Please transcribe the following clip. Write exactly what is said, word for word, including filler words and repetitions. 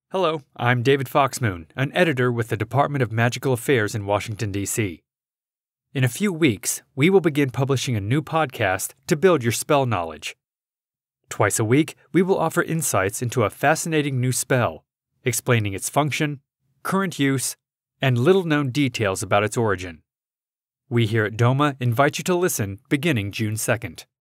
Hello, I'm David Foxmoon, an editor with the Department of Magical Affairs in Washington, D C In a few weeks, we will begin publishing a new podcast to build your spell knowledge. Twice a week, we will offer insights into a fascinating new spell, explaining its function, current use, and little-known details about its origin. We here at Doma invite you to listen beginning June second.